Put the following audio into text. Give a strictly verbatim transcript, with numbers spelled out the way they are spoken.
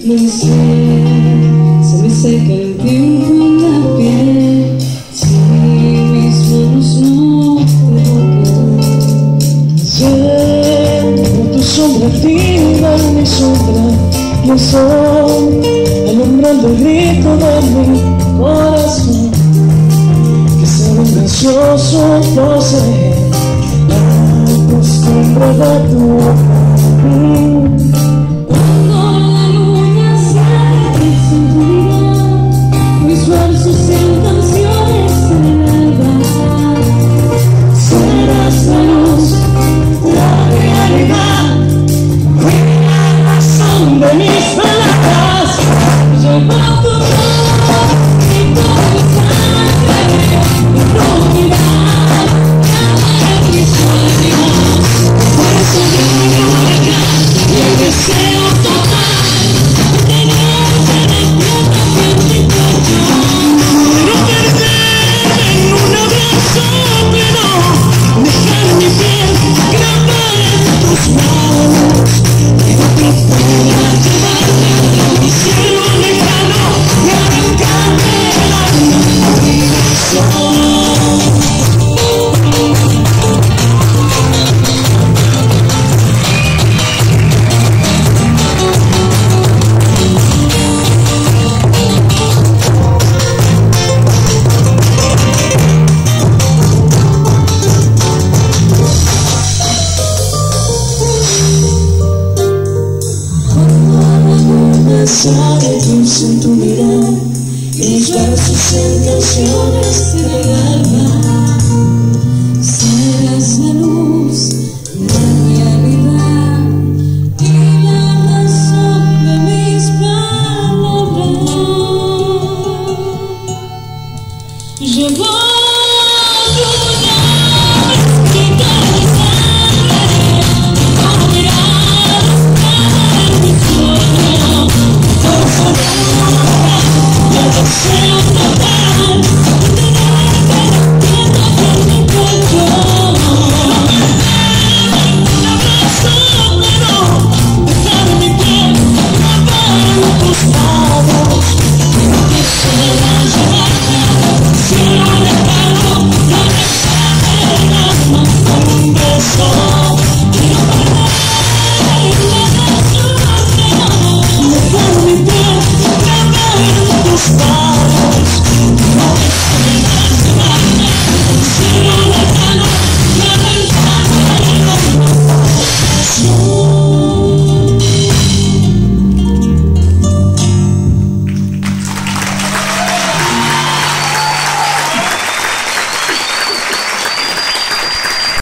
Lo sé, se me seca el tiempo en la piel. Si mis manos no te tocan, llevo tu sombra activa en mi sombra y el sol alumbrando el grito de mi corazón, que sabe gracioso poseer la costumbre de tu boca. De mis palabras, llevo tu voz y todo mi sangre, mi propiedad, cada mis sueños. Por eso viene acá y el deseo total de tenerte despierto en mi cuerpo. No perder en un abrazo pleno, dejar mi piel grabada en tus manos. Sale dulce en tu mirar, mis versos en canciones del alma.